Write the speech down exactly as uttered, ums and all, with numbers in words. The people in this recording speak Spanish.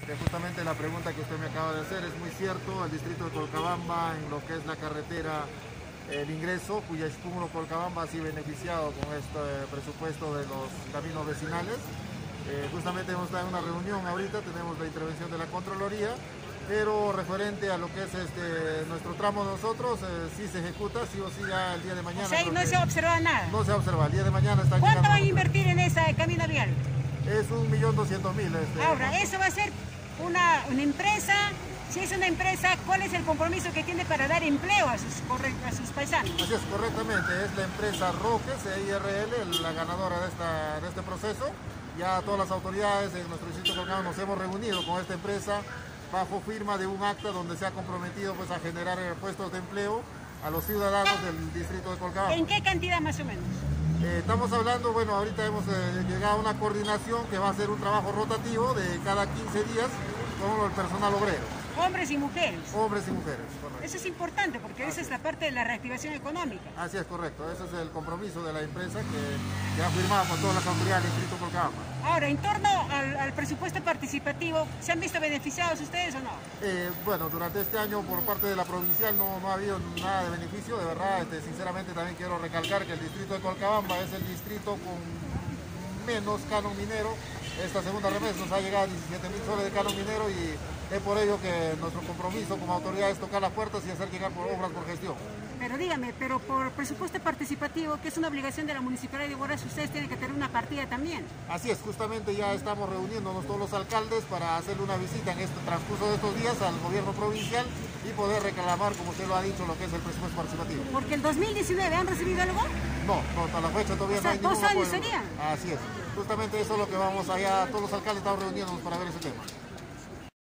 Que justamente la pregunta que usted me acaba de hacer es muy cierto. El distrito de Colcabamba, en lo que es la carretera El Ingreso, cuya Colcabamba ha sido beneficiado con este presupuesto de los caminos vecinales. Eh, justamente hemos estado en una reunión ahorita, tenemos la intervención de la Contraloría, pero referente a lo que es este nuestro tramo nosotros, eh, sí se ejecuta, sí o sí ya el día de mañana. O sea, no se observa nada. No se observa, el día de mañana está. ¿Cuánto van a invertir en esa camino vial? Es un millón doscientos mil. Este, Ahora, eso va a ser una, una empresa. Si es una empresa, ¿cuál es el compromiso que tiene para dar empleo a sus, a sus paisanos? Así es, correctamente, es la empresa Roques, E I R L, la ganadora de, esta, de este proceso. Ya todas las autoridades en nuestro distrito de Colcabamba nos hemos reunido con esta empresa bajo firma de un acta donde se ha comprometido pues, a generar puestos de empleo a los ciudadanos del distrito de Colcabamba. ¿En qué cantidad más o menos? Eh, estamos hablando, bueno, ahorita hemos eh, llegado a una coordinación que va a ser un trabajo rotativo de cada quince días con el personal obrero. Hombres y mujeres. Hombres y mujeres, correcto. Eso es importante porque Así esa es la parte de la reactivación económica. Así es, correcto. Ese es el compromiso de la empresa que, que ha firmado con todas las autoridades del distrito de Colcabamba. Ahora, en torno al, al presupuesto participativo, ¿se han visto beneficiados ustedes o no? Eh, bueno, durante este año por parte de la provincial no, no ha habido nada de beneficio. De verdad, este, sinceramente también quiero recalcar que el distrito de Colcabamba es el distrito con menos canon minero. Esta segunda remesa nos ha llegado a diecisiete mil soles de canon minero y es por ello que nuestro compromiso como autoridad es tocar las puertas y hacer llegar por obras por gestión. Pero dígame, pero por presupuesto participativo, que es una obligación de la Municipalidad de Huaraz, ustedes tienen que tener una partida también. Así es, justamente ya estamos reuniéndonos todos los alcaldes para hacerle una visita en este transcurso de estos días al gobierno provincial y poder reclamar, como usted lo ha dicho, lo que es el presupuesto participativo. ¿Porque el dos mil diecinueve han recibido algo? No, no, hasta la fecha todavía o sea, no hay ningún dos años acuerdo. serían. Así es, justamente eso es lo que vamos allá, todos los alcaldes estamos reuniéndonos para ver ese tema.